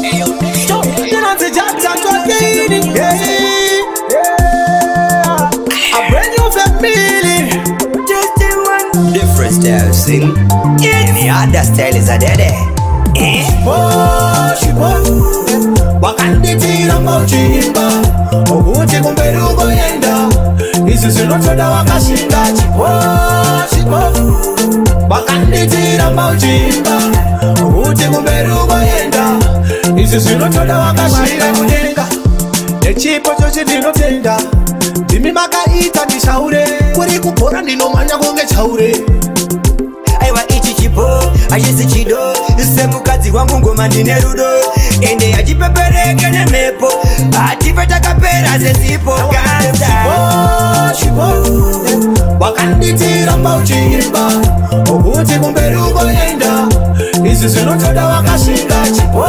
Different style sing. Any other style is a dead. Wakanditira mauchimba okuti kumberi ukoyenda izi zvinotoda wakashinga chipo. Wakanditira mauchimba okuti kumberi ukoyenda izi zvinotoda wakashinga kudenga nechipo chochi ndinotenda ndimi makaita ndishaure kuri kubhora ndinomanya kunge chaure. Aiwa ichi chipo achisi chido semukadzi wangu ngoma ndine rudo ende achipepereke nemhepo atipe takapera sesipo kanza wakanditira mauchimba okuti kumberi ukoyenda izi zvinotoda wakashinga chipo.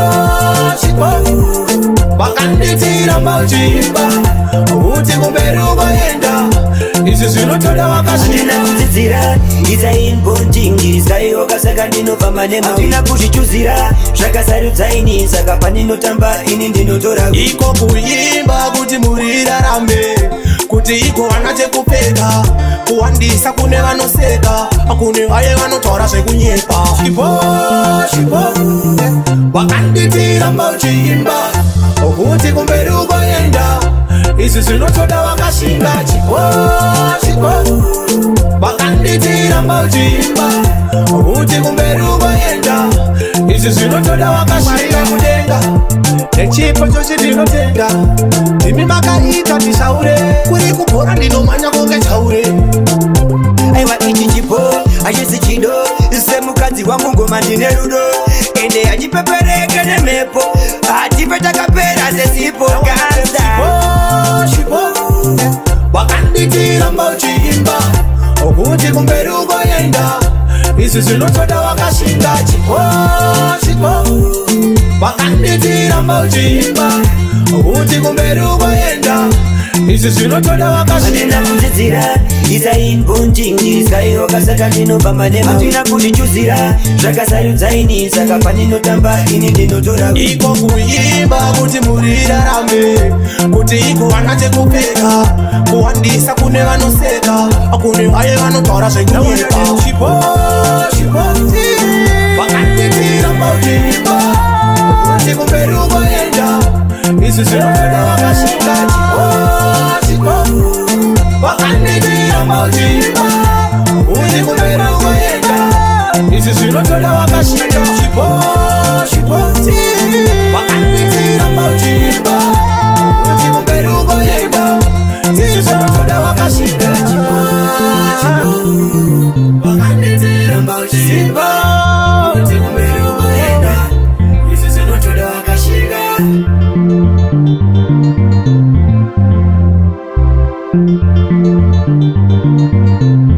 Wakanditira mauchimba okuti kumberi ukoyenda izi zvinotoda wakashinga. Kudzidzira izainbondingi zaiyoka saka ndinofamba nema ndina kuzvichuzira zvakasarudzaini saka pandinotamba ini ndinotora iko kuimba kuti murirarame kuti igowana chekupfeka kuwandisa kune vanoseka kune vaye vanotaura zvekunyepa. Wakanditira mauchimba okuti kumberi ukoyenda izi zvinotoda wakashinga chipo. Wakanditira mauchimba okuti kumberi ukoyenda izi zvinotoda wakashinga kudenga nechipo chochi ndinotenda ndimi makaita ndishaure kuri kubhora ndinomanya kunge chaure. Aiwa ichi chipo achisi chido semukadzi wangu ngoma ndine rudo ende achipepereke nemhepo atipe takapera sesipo kanza. Wakanditira mauchimba okuti kumberi ukoyenda izi zvinotoda wakashinga chipo. Wakanditira mauchimba okuti kumberi ukoyenda izi zvinotoda wakashinga. Kudzidzira izainbondingi zaiyoka saka ndinofamba nema ndina kuzvichuzira zvakasarudzaini saka pandinotamba ini ndinotora iko kuimba kuti murirarame kuti igowana chekupfeka kuwandisa kune vanoseka kune vaye vanotaura zvekunyepa. Wakanditira mauchimba okuti kumberi ukoyenda izi zvinotoda wakashinga chipo. Wakanditira mauchimba okuti kumberi ukoyenda izi zvinotoda wakashinga chipo. Wakanditira mauchimba okuti kumberi ukoyenda izi zvinotoda wakashinga chipo. Wakanditira mauchimba okuti kumberi ukoyenda izi zvinotoda wakashinga.